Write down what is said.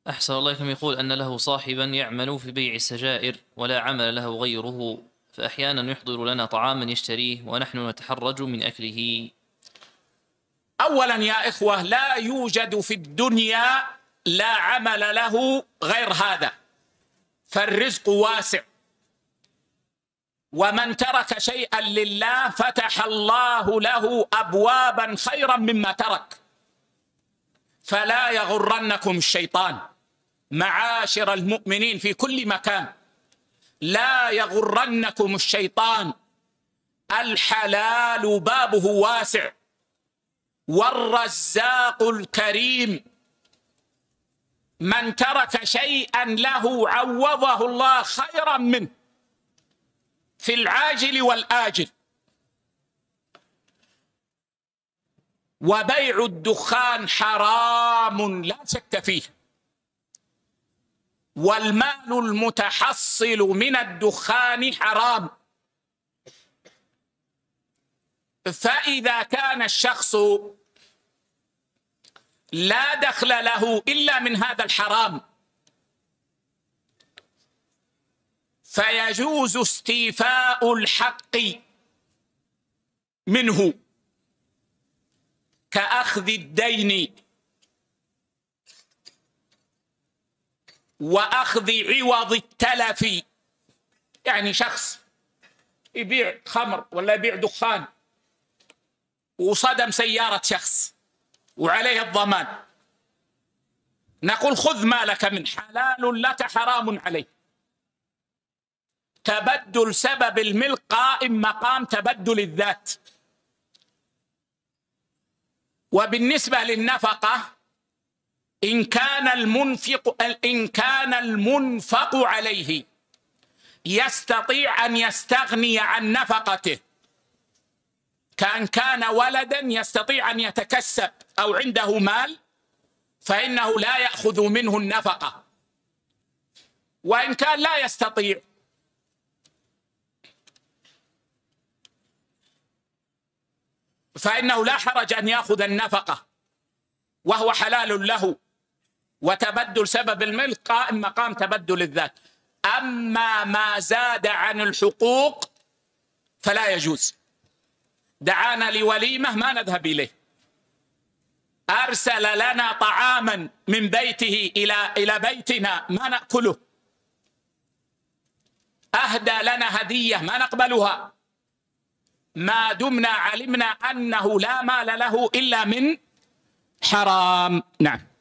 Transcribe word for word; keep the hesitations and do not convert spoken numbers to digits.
أحسن الله إليكم. يقول أن له صاحبا يعمل في بيع السجائر ولا عمل له غيره، فأحيانا يحضر لنا طعاما يشتريه ونحن نتحرج من أكله. أولا يا إخوة، لا يوجد في الدنيا لا عمل له غير هذا، فالرزق واسع، ومن ترك شيئا لله فتح الله له أبوابا خيرا مما ترك، فلا يغرنكم الشيطان معاشر المؤمنين في كل مكان، لا يغرنكم الشيطان، الحلال بابه واسع، والرزاق الكريم، من ترك شيئا له عوضه الله خيرا منه في العاجل والآجل. وبيع الدخان حرام لا شك فيه، والمال المتحصل من الدخان حرام. فإذا كان الشخص لا دخل له إلا من هذا الحرام، فيجوز استيفاء الحق منه كأخذ الدين وأخذ عوض التلف. يعني شخص يبيع خمر ولا يبيع دخان وصدم سيارة شخص وعليه الضمان، نقول خذ مالك من حلال لك حرام عليه. تبدل سبب الملك قائم مقام تبدل الذات. وبالنسبة للنفقة، إن كان المنفق إن كان المنفق عليه يستطيع أن يستغني عن نفقته، كأن كان ولدا يستطيع أن يتكسب أو عنده مال، فإنه لا يأخذ منه النفقة. وإن كان لا يستطيع فإنه لا حرج أن يأخذ النفقة وهو حلال له، وتبدل سبب الملك قائم مقام تبدل الذات. أما ما زاد عن الحقوق فلا يجوز. دعانا لوليمة ما نذهب إليه، أرسل لنا طعاما من بيته إلى إلى بيتنا ما نأكله، أهدى لنا هدية ما نقبلها، ما دمنا علمنا أنه لا مال له إلا من حرام. نعم.